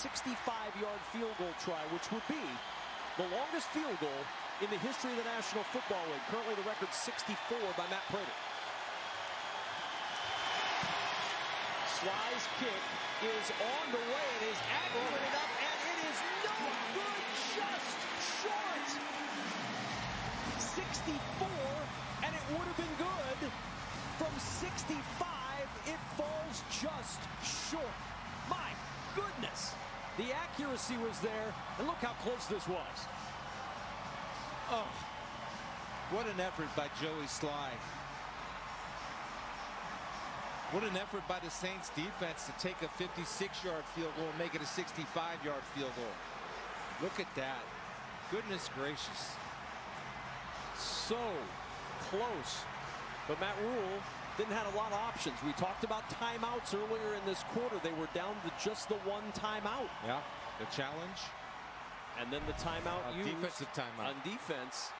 65-yard field goal try, which would be the longest field goal in the history of the National Football League. Currently the record 64 by Matt Prater. Slye's kick is on the way. It is accurate enough, and it is no good, just short. 64, and it would have been good. From 65, it falls just short. My goodness. The accuracy was there, and look how close this was. Oh, what an effort by Joey Slye. What an effort by the Saints defense to take a 56-yard field goal and make it a 65-yard field goal. Look at that. Goodness gracious. So close. But Matt Rule didn't have a lot of options. We talked about timeouts earlier in this quarter. They were down to just the one timeout. Yeah, the challenge. And then the timeout used defensive timeout on defense.